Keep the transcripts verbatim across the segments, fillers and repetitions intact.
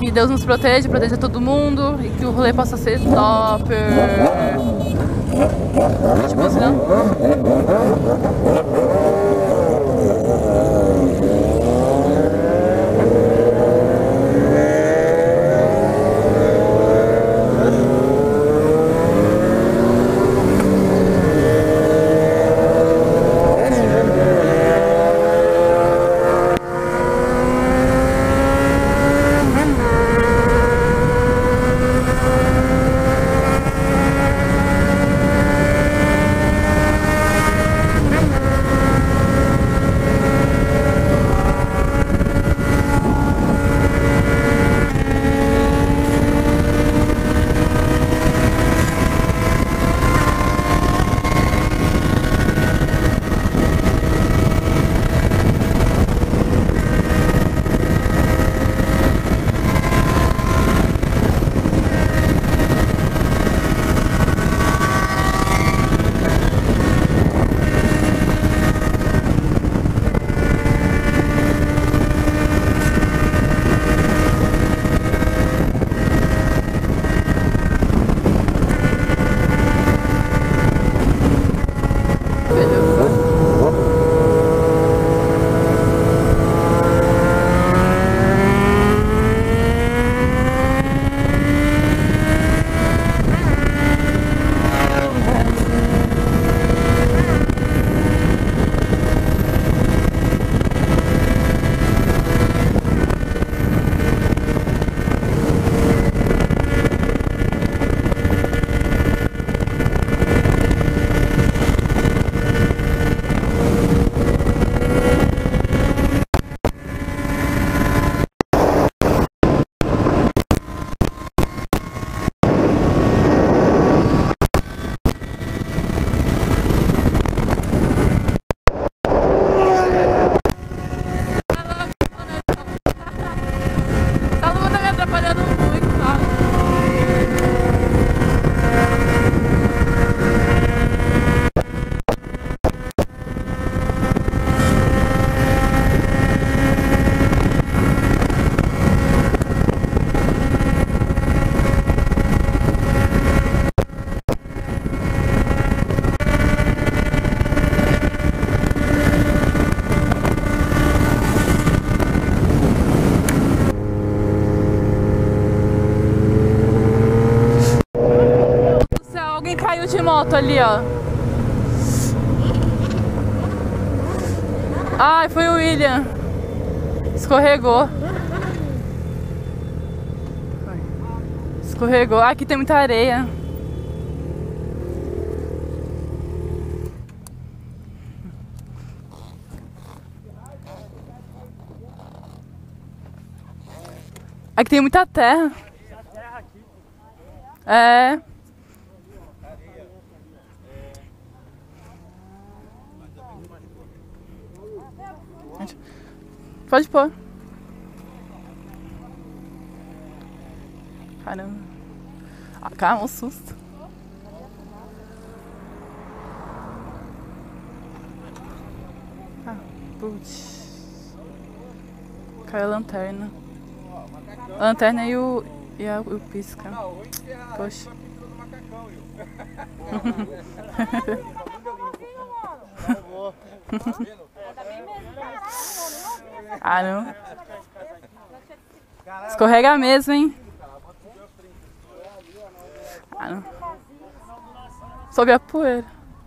que Deus nos proteja, proteja todo mundo e que o rolê possa ser topper. Tipo assim, não? De moto ali, ó. Ai, foi o William. Escorregou. Escorregou. Ah, aqui tem muita areia. Aqui tem muita terra. É. Pode pôr. Caramba. Ah, calma, um susto. Ah, putz. Caiu a lanterna. A lanterna e o, e a, o pisca. Poxa. Ah, não. Escorrega mesmo, hein? Ah, não. Sobe a poeira.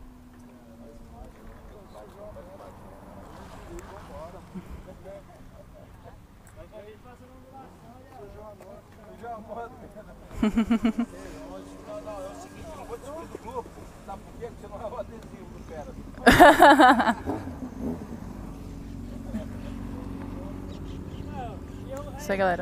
Isso aí, galera.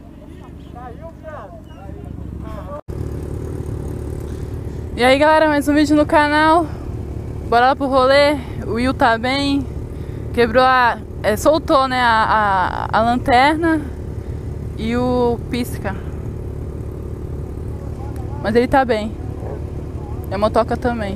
E aí, galera, mais um vídeo no canal. Bora lá pro rolê. O Will tá bem. Quebrou a... É, soltou, né, a, a, a lanterna e o pisca. Mas ele tá bem. E a motoca também.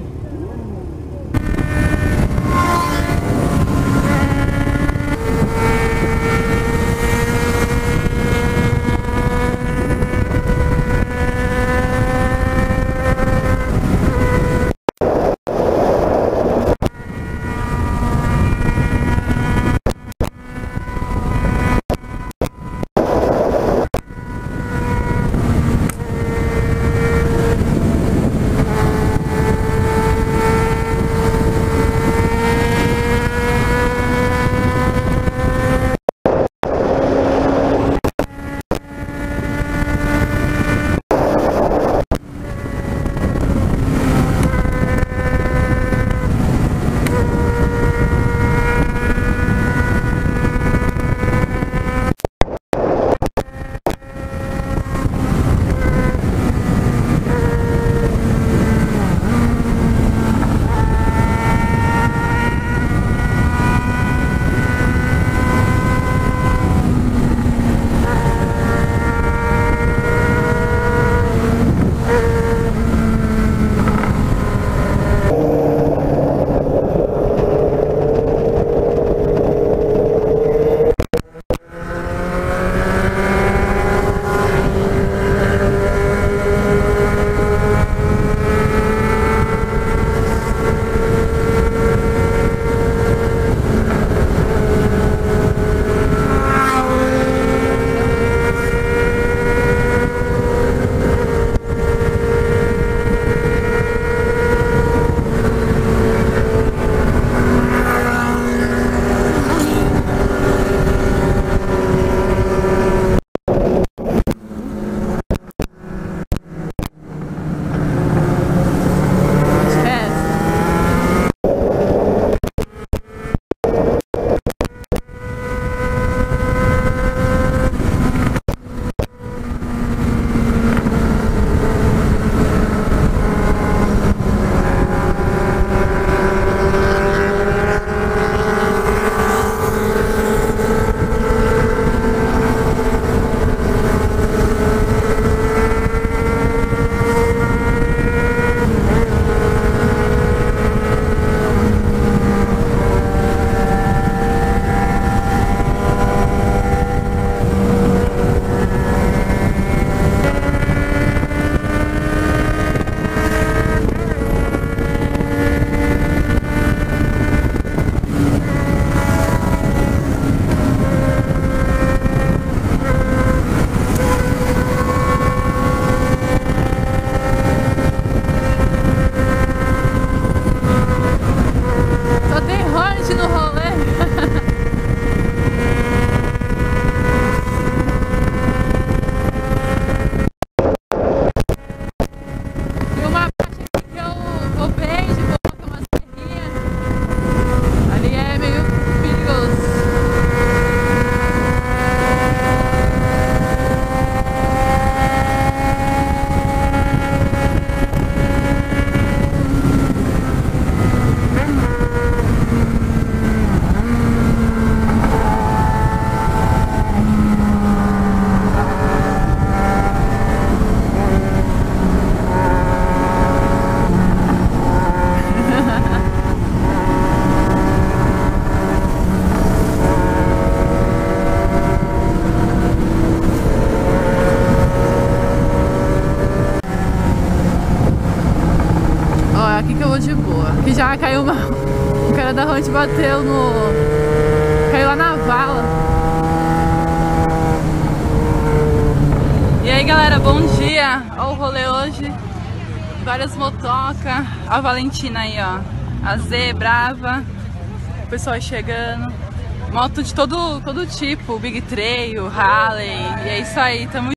ficou de boa. Aqui já caiu uma... O cara da Hunt bateu no... Caiu lá na vala. E aí galera, bom dia. Olha o rolê hoje. Várias motocas. A Valentina aí, ó. A Z, Brava. O pessoal chegando. Moto de todo, todo tipo. Big Trail, Harley. E é isso aí, tamo